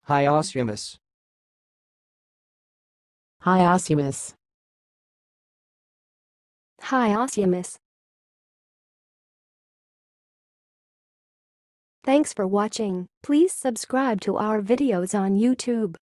hyoscyamus, hyoscyamus, hyoscyamus. Thanks for watching. Please subscribe to our videos on YouTube.